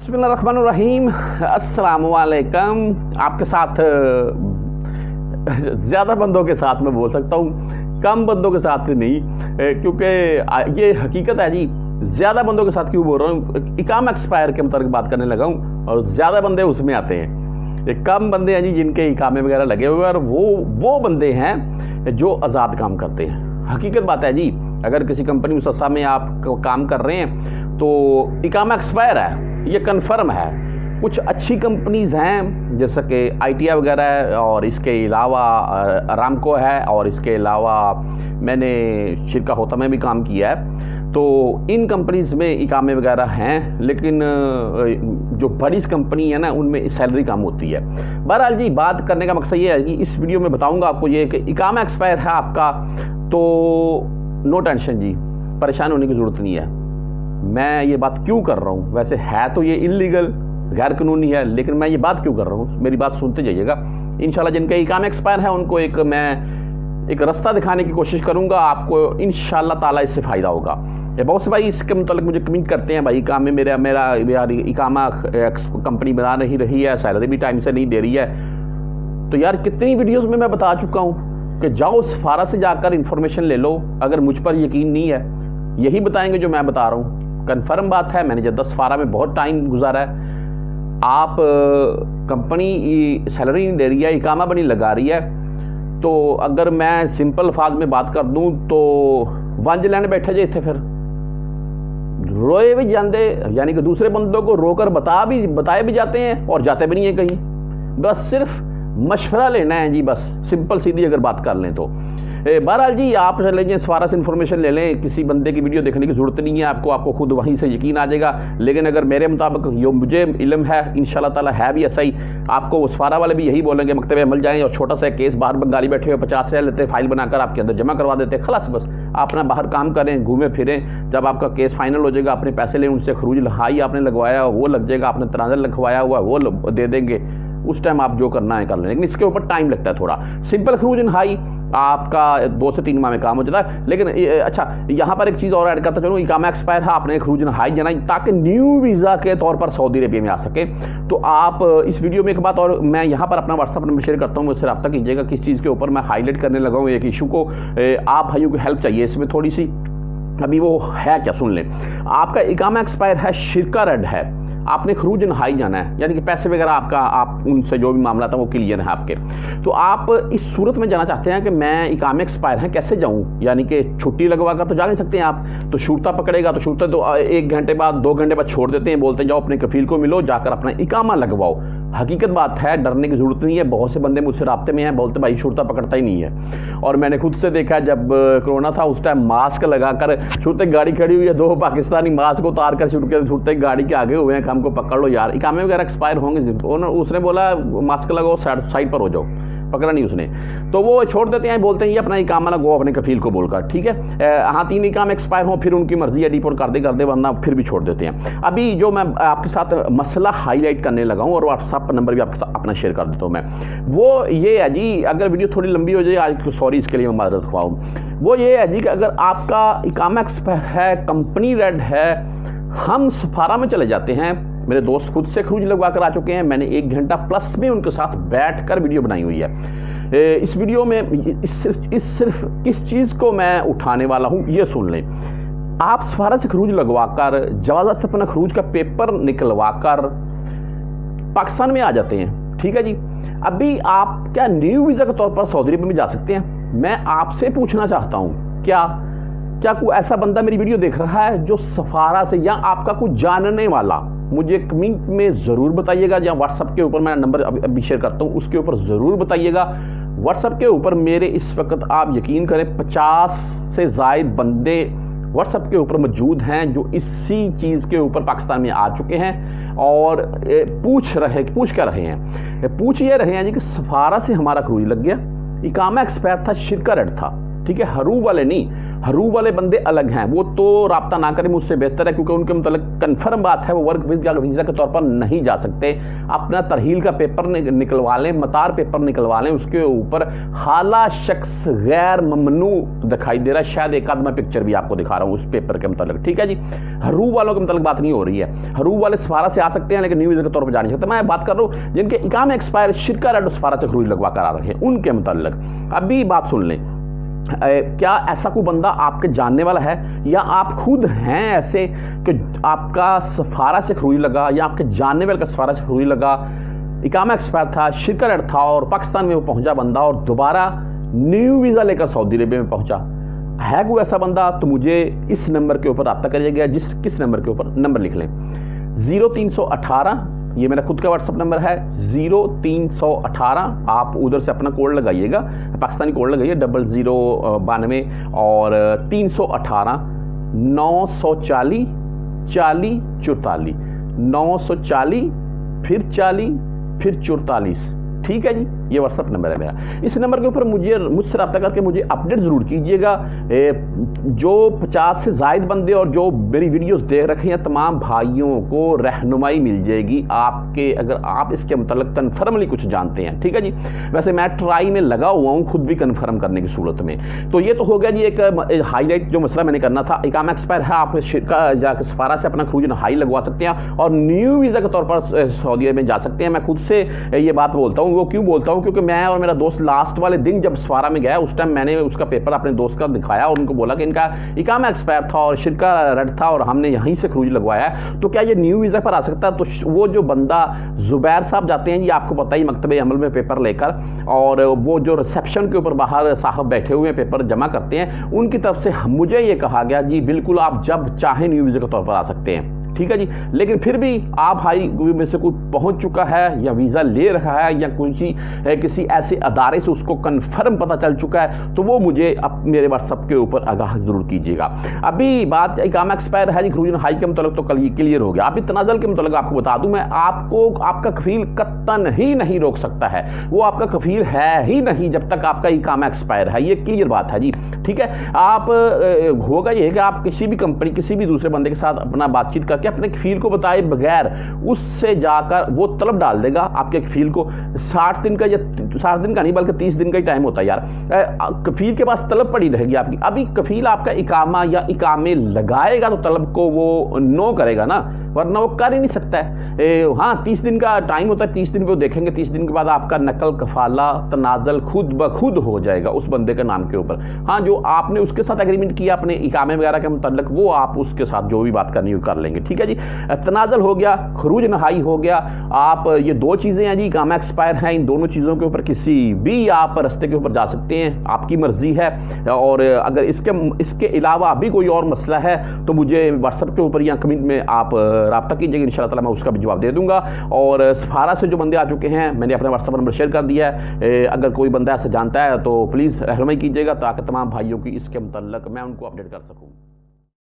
बिस्मिल्लाहिर्रहमानिर्रहीम, अस्सलामुअलैकुम। आपके साथ ज़्यादा बंदों के साथ मैं बोल सकता हूँ, कम बंदों के साथ नहीं, क्योंकि ये हकीकत है जी। ज़्यादा बंदों के साथ क्यों बोल रहा हूँ, इकामा एक्सपायर के मतलब बात करने लगा हूँ और ज़्यादा बंदे उसमें आते हैं। ये कम बंदे हैं जी जिनके इकामे वगैरह लगे हुए हैं, और वो बंदे हैं जो आज़ाद काम करते हैं। हकीकत बात है जी, अगर किसी कंपनी मुसस्सा में आप काम कर रहे हैं तो इकामा एक्सपायर है, ये कन्फर्म है। कुछ अच्छी कंपनीज़ हैं जैसा कि ITI वगैरह है, और इसके अलावा अरामको है, और इसके अलावा मैंने शिरका होता में भी काम किया है। तो इन कंपनीज़ में इकामे वगैरह हैं, लेकिन जो बड़ी कंपनी है ना, उनमें सैलरी कम होती है। बहरहाल जी, बात करने का मकसद ये है कि इस वीडियो में बताऊंगा आपको ये कि इकामा एक्सपायर है आपका, तो नो टेंशन जी, परेशान होने की ज़रूरत नहीं है। मैं ये बात क्यों कर रहा हूँ, वैसे है तो ये इलीगल, गैर कानूनी है, लेकिन मैं ये बात क्यों कर रहा हूँ, मेरी बात सुनते जाइएगा। इंशाल्लाह जिनका इकामा एक्सपायर है उनको मैं एक रास्ता दिखाने की कोशिश करूँगा, आपको इंशाल्लाह ताला इससे फ़ायदा होगा। बहुत से भाई इसके मतलब मुझे कमेंट करते हैं, भाई इकामे मेरा इकामा कंपनी बना नहीं रही है, सैलरी भी टाइम से नहीं दे रही है। तो यार, कितनी वीडियोज़ में मैं बता चुका हूँ कि जाओ सफारा से जाकर इंफॉर्मेशन ले लो। अगर मुझ पर यकीन नहीं है, यही बताएंगे जो मैं बता रहा हूँ। कन्फर्म बात है, मैंने जब सफारा में बहुत टाइम गुजारा है। आप कंपनी सैलरी नहीं दे रही है, इकामा भी नहीं लगा रही है, तो अगर मैं सिंपल अल्फाज में बात कर दूं तो वंज लैंड बैठे जे इतने, फिर रोए भी जाते, यानी कि दूसरे बंदों को रोकर बताए भी जाते हैं और जाते भी नहीं है कहीं। बस सिर्फ मशवरा लेना है जी, बस सिंपल सीधी अगर बात कर लें तो। बहरहाल जी, आप चले जाएँ सफारा से इन्फॉर्मेशन ले लें, किसी बंदे की वीडियो देखने की ज़रूरत नहीं है आपको खुद वहीं से यकीन आ जाएगा। लेकिन अगर मेरे मुताबिक जो मुझे इल्म है, इंशाल्लाह ताला है भी ऐसा ही, आपको सफारा वाले भी यही बोलेंगे, मकतब अमल जाएँ और छोटा सा केस बाहर बंगाली बैठे हुए 50 रुपया लेते, फाइल बनाकर आपके अंदर जमा करवा देते, खलास बस अपना बाहर काम करें, घूमें फिरें। जब आपका केस फाइनल हो जाएगा, अपने पैसे लें उनसे, खरूज लहाई आपने लगवाया वो लग जाएगा, आपने तनाज़ा लिखवाया हुआ वो दे देंगे, उस टाइम आप जो करना है कर लें। लेकिन इसके ऊपर टाइम लगता है थोड़ा। सिंपल खरूज हाई आपका 2 से 3 माह में काम हो जाता है। लेकिन अच्छा, यहाँ पर एक चीज़ और ऐड करता चलूँ, इकामा एक्सपायर है, आपने खरूज हाई जाना ताकि न्यू वीज़ा के तौर पर सऊदी अरबिया में आ सके। तो आप इस वीडियो में एक बात और मैं यहाँ पर अपना व्हाट्सअप नंबर शेयर करता हूँ, मुझसे रब्ता कीजिएगा। किस चीज़ के ऊपर मैं हाईलाइट करने लगा हूँ एक इशू को, आप भाइयों की हेल्प चाहिए इसमें थोड़ी सी। अभी वो है क्या, सुन लें। आपका इकामा एक्सपायर है, शिरका रेड है, आपने खरूज हाई जाना है, यानी कि पैसे वगैरह आप उनसे जो भी मामला था वो क्लियर है आपके। तो आप इस सूरत में जाना चाहते हैं कि मैं इकामे एक्सपायर है, कैसे जाऊं, यानी कि छुट्टी लगवा कर तो जा नहीं सकते हैं आप। तो शूरता पकड़ेगा, तो शूरता तो 1 घंटे बाद 2 घंटे बाद छोड़ देते हैं, बोलते हैं जाओ अपने कफील को मिलो, जाकर अपना इकामा लगवाओ। हकीकत बात है, डरने की ज़रूरत नहीं है। बहुत से बंदे मुझसे राब्ते में हैं, बोलते भाई शूरता पकड़ता ही नहीं है। और मैंने खुद से देखा, जब कोरोना था उस टाइम मास्क लगाकर छूटते गाड़ी खड़ी हुई है, 2 पाकिस्तानी मास्क उतार कर छूटते गाड़ी के आगे हुए हैं, हमको पकड़ लो यार, इकामे वगैरह एक्सपायर होंगे। उसने बोला मास्क लगाओ, साइड पर हो जाओ, पकड़ा नहीं उसने, तो वो छोड़ देते हैं, बोलते हैं ये अपना इकामा लगो अपने कफील को बोलकर, ठीक है। हाँ, 3 इकाम एक्सपायर हो, फिर उनकी मर्जी है, डिपोर्ट कर दे वरना फिर भी छोड़ देते हैं। अभी जो मैं आपके साथ मसला हाईलाइट करने लगा हूँ, और व्हाट्सअप नंबर भी आपके साथ अपना शेयर कर देता हूँ मैं, वो ये है जी। अगर वीडियो थोड़ी लंबी हो जाए आज, तो सॉरी इसके लिए मैं माजरत ख्वाह। वो ये है जी कि अगर आपका इकामा एक्सपायर है, कंपनी रेड है, हम सफारा में चले जाते हैं। मेरे दोस्त खुद से खरूज लगवा कर आ चुके हैं, मैंने 1 घंटा प्लस में उनके साथ बैठ कर वीडियो बनाई हुई है। इस वीडियो में सिर्फ किस चीज़ को मैं उठाने वाला हूँ ये सुन लें। आप सफारा से खरूज लगवा कर, जवाज़त से अपना खरूज का पेपर निकलवा कर पाकिस्तान में आ जाते हैं, ठीक है जी। अभी आप क्या न्यू वीज़ा के तौर पर सऊदी अरब में जा सकते हैं? मैं आपसे पूछना चाहता हूँ, क्या कोई ऐसा बंदा मेरी वीडियो देख रहा है जो सफारा से, या आपका कोई जानने वाला, मुझे कमेंट में ज़रूर बताइएगा, या व्हाट्सअप के ऊपर मैं नंबर अभी शेयर करता हूँ उसके ऊपर ज़रूर बताइएगा। व्हाट्सअप के ऊपर मेरे इस वक्त आप यकीन करें 50 से ज़ायद बंदे व्हाट्सअप के ऊपर मौजूद हैं जो इसी चीज़ के ऊपर पाकिस्तान में आ चुके हैं और पूछ क्या रहे हैं, पूछ ये रहे हैं जी कि सफारा से हमारा खरूज लग गया, इकामा एक्सपायर था, शिरका रेड था, ठीक है, हरू वाले नहीं, हरू वाले बंदे अलग हैं, वो तो रब्ता ना करें मुझसे बेहतर है, क्योंकि उनके मतलब कन्फर्म बात है वो वर्क वीज़ा के तौर पर नहीं जा सकते। अपना तरहील का पेपर निकलवा लें, मतार पेपर निकलवा लें, उसके ऊपर हाला शख्स गैर ममनू दिखाई दे रहा है। शायद एक आध मैं पिक्चर भी आपको दिखा रहा हूँ उस पेपर के मतलब, ठीक है जी। हरू वालों के मतलब बात नहीं हो रही है। हरू वाले सफारा से आ सकते हैं लेकिन न्यू वीज़ा के तौर पर जा नहीं सकते। मैं बात कर रहा हूँ जिनके इकामे एक्सपायर शिरका रेड सफारा से खरूज लगवा कर आ रहे हैं उनके मतलब। अभी बात सुन लें, क्या ऐसा कोई बंदा आपके जानने वाला है या आप खुद हैं ऐसे कि आपका सफारा से खरूज लगा या आपके जानने वाले का सफारा से खरूज लगा, इकामा एक्सपायर था, शिरका रेड था और पाकिस्तान में वो पहुंचा बंदा और दोबारा न्यू वीज़ा लेकर सऊदी अरेबिया में पहुंचा? है कोई ऐसा बंदा तो मुझे इस नंबर के ऊपर रब्ता करिएगा। किस नंबर के ऊपर, नंबर लिख लें 0318, ये मेरा खुद का व्हाट्सअप नंबर है 0318। आप उधर से अपना कोड लगाइएगा, पाकिस्तानी कोड लगाइए 0092 और 318 940 40 44 940 फिर 40 फिर 44, ठीक है जी। ये व्हाट्सअप नंबर है मेरा। इस नंबर के ऊपर मुझसे रब्ता करके मुझे अपडेट ज़रूर कीजिएगा। जो 50 से ज़ायद बंदे और जो मेरी वीडियोस देख रखे हैं तमाम भाइयों को रहनुमाई मिल जाएगी आपके, अगर आप इसके मतलब कन्फर्मली कुछ जानते हैं, ठीक है जी। वैसे मैं ट्राई में लगा हुआ हूँ खुद भी कन्फर्म करने की सूरत में। तो ये तो हो गया जी एक हाईलाइट जो मसला मैंने करना था। इकामा एक्सपायर है, आप शिरका जाकर सफारा से अपना खरूज हाई लगवा सकते हैं और न्यू वीज़ा के तौर पर सऊदी अरब में जा सकते हैं। मैं खुद से ये बात बोलता हूँ। वो क्यों बोलता हूँ? क्योंकि मैं और मेरा दोस्त लास्ट वाले दिन जब सफारा में गया उस टाइम मैंने उसका पेपर अपने दोस्त का दिखाया और उनको बोला कि इनका इकामा एक्सपायर था और शिरका रेड था और हमने यहीं से खरूज लगवाया है, तो क्या ये न्यू वीज़ा पर आ सकता है? तो वो जो बंदा जुबैर साहब जाते हैं, ये आपको पता ही, मकतबे अमल में पेपर लेकर, और वो जो रिसेप्शन के ऊपर बाहर साहब बैठे हुए हैं पेपर जमा करते हैं, उनकी तरफ से मुझे ये कहा गया जी बिल्कुल आप जब चाहें न्यू वीज़ा के तौर पर आ सकते हैं, ठीक है जी। लेकिन फिर भी आप भाई में से कोई पहुंच चुका है या वीज़ा ले रहा है या किसी ऐसे अदारे से उसको कंफर्म पता चल चुका है तो वो मुझे मेरे व्हाट्सअप के ऊपर आगाह ज़रूर कीजिएगा। अभी बात इकामा एक्सपायर है जी खरूज हाई के मतलब तो कल क्लियर हो गया। अभी तनाज़ुल के मतलब आपको बता दूं मैं, आपको आपका कफील कत्तन ही नहीं रोक सकता है, वो आपका कफील है ही नहीं जब तक आपका इकामा एक्सपायर है। ये क्लियर बात है जी, ठीक है। आप होगा ये कि आप किसी भी कंपनी किसी भी दूसरे बंदे के साथ अपना बातचीत करके अपने कफील को बताए बगैर उससे जाकर वो तलब डाल देगा आपके कफील को। 60 दिन का या 60 दिन का नहीं बल्कि 30 दिन का ही टाइम होता है यार। कफील के पास तलब पड़ी रहेगी आपकी। अभी कफील आपका इकामा या इकामे लगाएगा तो तलब को वो नो करेगा ना, वरना वो कर ही नहीं सकता है। हाँ 30 दिन का टाइम होता है, 30 दिन पे वो देखेंगे, 30 दिन के बाद आपका नकल कफाला तनाज़ुल खुद ब खुद हो जाएगा उस बंदे के नाम के ऊपर। हाँ जो आपने उसके साथ एग्रीमेंट किया अपने इकामे वगैरह के मुतल्लिक वो आप उसके साथ जो भी बात करनी हो कर लेंगे, ठीक है जी। तनाज़ुल हो गया, खरूज नहाई हो गया। आप ये दो चीज़ें हैं जी, इकामा एक्सपायर हैं, इन दोनों चीज़ों के ऊपर किसी भी आप रास्ते के ऊपर जा सकते हैं, आपकी मर्जी है। और अगर इसके अलावा भी कोई और मसला है तो मुझे व्हाट्सएप के ऊपर या कमेंट में आप रब्ता कीजिएगा, इंशाअल्लाह ताला मैं उसका भी जवाब दे दूंगा। और सफारा से जो बंदे आ चुके हैं मैंने अपना व्हाट्सएप नंबर शेयर कर दिया है, अगर कोई बंदा ऐसा जानता है तो प्लीज़ रहनुमाई कीजिएगा ताकि तमाम भाइयों की इसके मुतल्लिक मैं उनको अपडेट कर सकूँ।